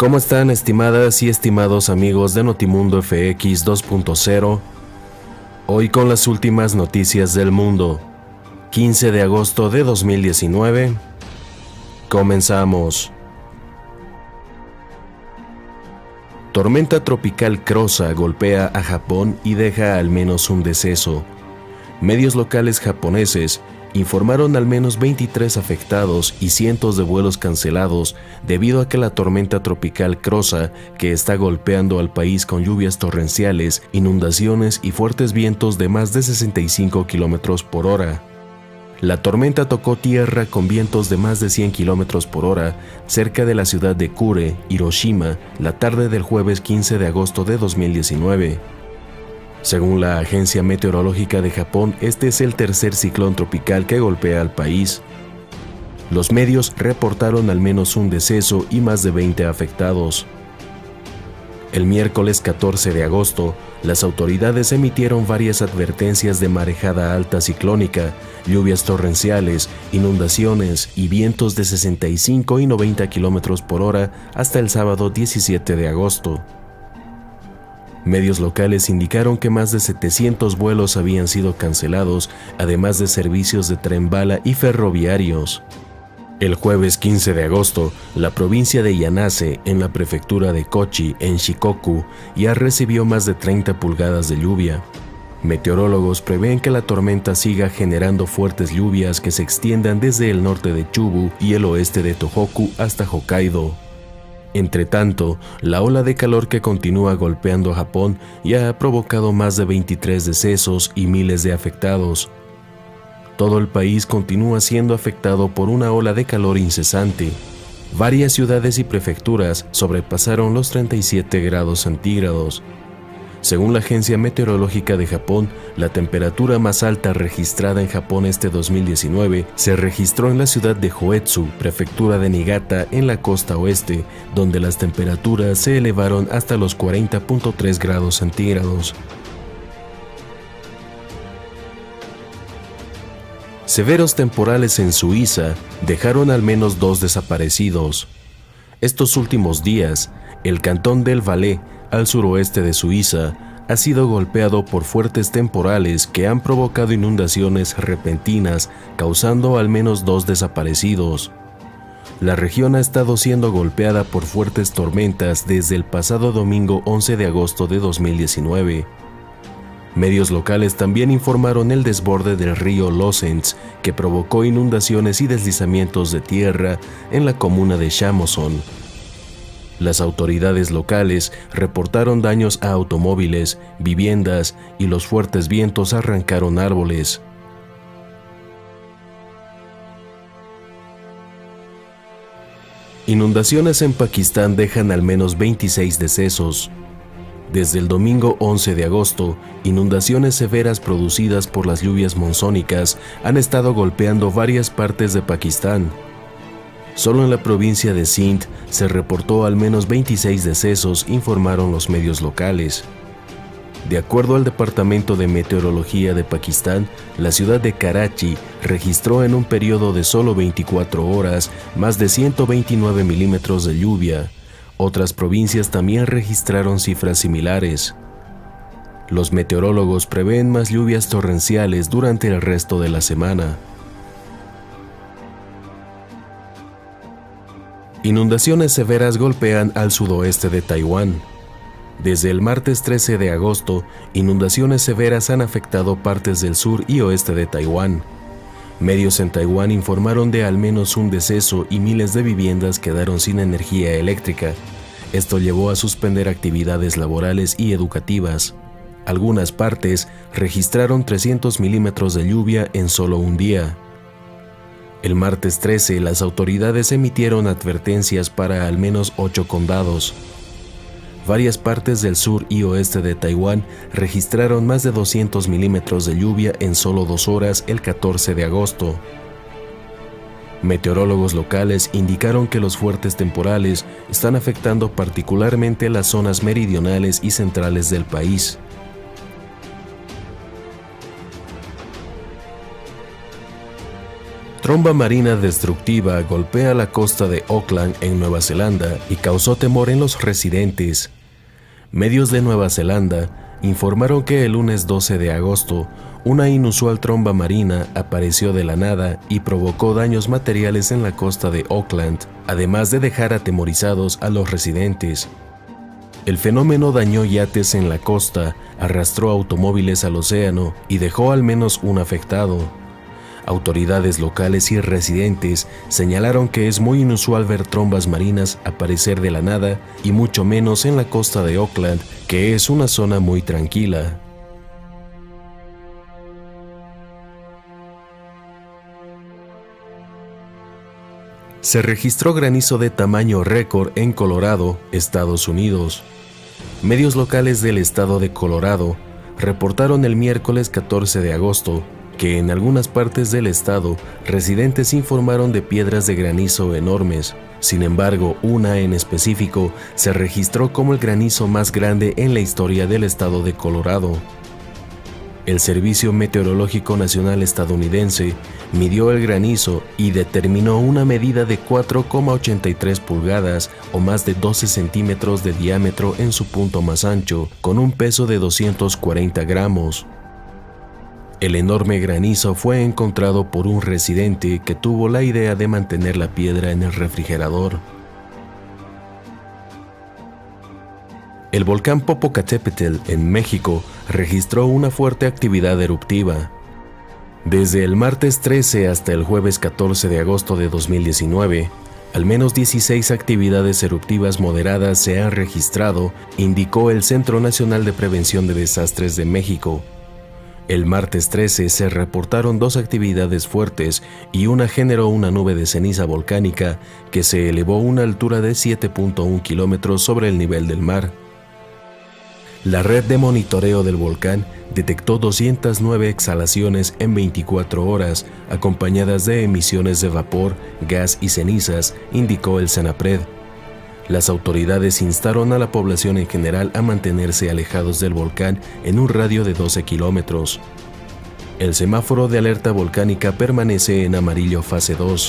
¿Cómo están, estimadas y estimados amigos de Notimundo FX 2.0? Hoy con las últimas noticias del mundo. 15 de agosto de 2019. Comenzamos. Tormenta tropical Krosa golpea a Japón y deja al menos un deceso. Medios locales japoneses informaron al menos 23 afectados y cientos de vuelos cancelados debido a que la tormenta tropical Krosa, que está golpeando al país con lluvias torrenciales, inundaciones y fuertes vientos de más de 65 km por hora. La tormenta tocó tierra con vientos de más de 100 km por hora cerca de la ciudad de Kure, Hiroshima, la tarde del jueves 15 de agosto de 2019. Según la Agencia Meteorológica de Japón, este es el tercer ciclón tropical que golpea al país. Los medios reportaron al menos un deceso y más de 20 afectados. El miércoles 14 de agosto, las autoridades emitieron varias advertencias de marejada alta ciclónica, lluvias torrenciales, inundaciones y vientos de 65 y 90 km por hora hasta el sábado 17 de agosto. Medios locales indicaron que más de 700 vuelos habían sido cancelados, además de servicios de tren bala y ferroviarios. El jueves 15 de agosto, la provincia de Yanase, en la prefectura de Kochi, en Shikoku, ya recibió más de 30 pulgadas de lluvia. Meteorólogos prevén que la tormenta siga generando fuertes lluvias que se extiendan desde el norte de Chubu y el oeste de Tohoku hasta Hokkaido. Entre tanto, la ola de calor que continúa golpeando a Japón ya ha provocado más de 23 decesos y miles de afectados. Todo el país continúa siendo afectado por una ola de calor incesante. Varias ciudades y prefecturas sobrepasaron los 37 grados centígrados. Según la Agencia Meteorológica de Japón, la temperatura más alta registrada en Japón este 2019 se registró en la ciudad de Hoetsu, prefectura de Niigata, en la costa oeste, donde las temperaturas se elevaron hasta los 40.3 grados centígrados. Severos temporales en Suiza dejaron al menos 2 desaparecidos. Estos últimos días, el cantón del Valais, al suroeste de Suiza, ha sido golpeado por fuertes temporales que han provocado inundaciones repentinas, causando al menos 2 desaparecidos. La región ha estado siendo golpeada por fuertes tormentas desde el pasado domingo 11 de agosto de 2019. Medios locales también informaron el desborde del río Losens, que provocó inundaciones y deslizamientos de tierra en la comuna de Chamoson. Las autoridades locales reportaron daños a automóviles, viviendas y los fuertes vientos arrancaron árboles. Inundaciones en Pakistán dejan al menos 26 decesos. Desde el domingo 11 de agosto, inundaciones severas producidas por las lluvias monzónicas han estado golpeando varias partes de Pakistán. Solo en la provincia de Sindh se reportó al menos 26 decesos, informaron los medios locales. De acuerdo al Departamento de Meteorología de Pakistán, la ciudad de Karachi registró en un periodo de solo 24 horas más de 129 milímetros de lluvia. Otras provincias también registraron cifras similares. Los meteorólogos prevén más lluvias torrenciales durante el resto de la semana. Inundaciones severas golpean al sudoeste de Taiwán. Desde el martes 13 de agosto, inundaciones severas han afectado partes del sur y oeste de Taiwán. Medios en Taiwán informaron de al menos un deceso y miles de viviendas quedaron sin energía eléctrica. Esto llevó a suspender actividades laborales y educativas. Algunas partes registraron 300 milímetros de lluvia en solo un día. El martes 13, las autoridades emitieron advertencias para al menos 8 condados. Varias partes del sur y oeste de Taiwán registraron más de 200 milímetros de lluvia en solo 2 horas el 14 de agosto. Meteorólogos locales indicaron que los fuertes temporales están afectando particularmente las zonas meridionales y centrales del país. Tromba marina destructiva golpea la costa de Auckland en Nueva Zelanda y causó temor en los residentes. Medios de Nueva Zelanda informaron que el lunes 12 de agosto, una inusual tromba marina apareció de la nada y provocó daños materiales en la costa de Auckland, además de dejar atemorizados a los residentes. El fenómeno dañó yates en la costa, arrastró automóviles al océano y dejó al menos un afectado. Autoridades locales y residentes señalaron que es muy inusual ver trombas marinas aparecer de la nada y mucho menos en la costa de Auckland, que es una zona muy tranquila. Se registró granizo de tamaño récord en Colorado, Estados Unidos. Medios locales del estado de Colorado reportaron el miércoles 14 de agosto que en algunas partes del estado residentes informaron de piedras de granizo enormes. Sin embargo, una en específico se registró como el granizo más grande en la historia del estado de Colorado. El Servicio Meteorológico Nacional estadounidense midió el granizo y determinó una medida de 4,83 pulgadas o más de 12 centímetros de diámetro en su punto más ancho, con un peso de 240 gramos. El enorme granizo fue encontrado por un residente que tuvo la idea de mantener la piedra en el refrigerador. El volcán Popocatépetl en México registró una fuerte actividad eruptiva. Desde el martes 13 hasta el jueves 14 de agosto de 2019, al menos 16 actividades eruptivas moderadas se han registrado, indicó el Centro Nacional de Prevención de Desastres de México. El martes 13 se reportaron 2 actividades fuertes y una generó una nube de ceniza volcánica que se elevó a una altura de 7.1 kilómetros sobre el nivel del mar. La red de monitoreo del volcán detectó 209 exhalaciones en 24 horas, acompañadas de emisiones de vapor, gas y cenizas, indicó el CENAPRED. Las autoridades instaron a la población en general a mantenerse alejados del volcán en un radio de 12 kilómetros. El semáforo de alerta volcánica permanece en amarillo fase 2.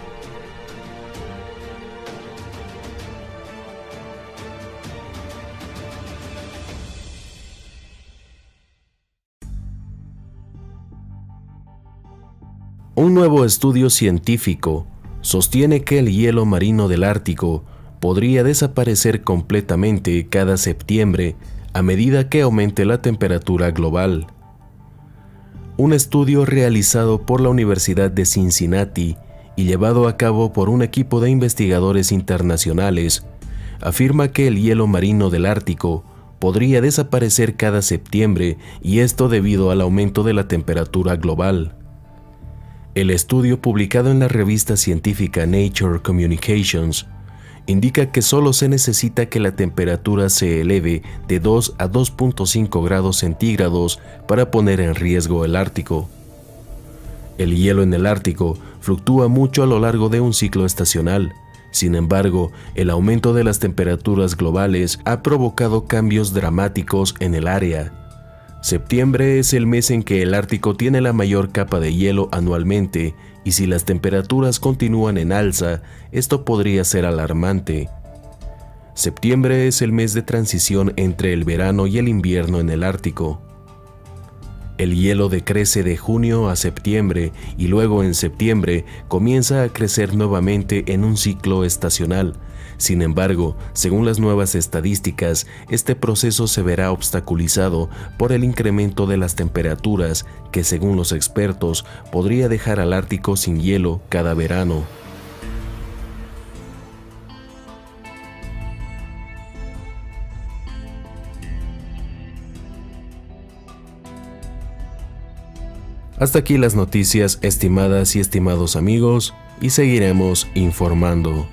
Un nuevo estudio científico sostiene que el hielo marino del Ártico podría desaparecer completamente cada septiembre a medida que aumente la temperatura global. Un estudio realizado por la Universidad de Cincinnati y llevado a cabo por un equipo de investigadores internacionales afirma que el hielo marino del Ártico podría desaparecer cada septiembre, y esto debido al aumento de la temperatura global. El estudio, publicado en la revista científica Nature Communications, indica que solo se necesita que la temperatura se eleve de 2 a 2.5 grados centígrados para poner en riesgo el Ártico. El hielo en el Ártico fluctúa mucho a lo largo de un ciclo estacional. Sin embargo, el aumento de las temperaturas globales ha provocado cambios dramáticos en el área. Septiembre es el mes en que el Ártico tiene la mayor capa de hielo anualmente, y si las temperaturas continúan en alza, esto podría ser alarmante. Septiembre es el mes de transición entre el verano y el invierno en el Ártico. El hielo decrece de junio a septiembre y luego en septiembre comienza a crecer nuevamente en un ciclo estacional. Sin embargo, según las nuevas estadísticas, este proceso se verá obstaculizado por el incremento de las temperaturas que, según los expertos, podría dejar al Ártico sin hielo cada verano. Hasta aquí las noticias, estimadas y estimados amigos, y seguiremos informando.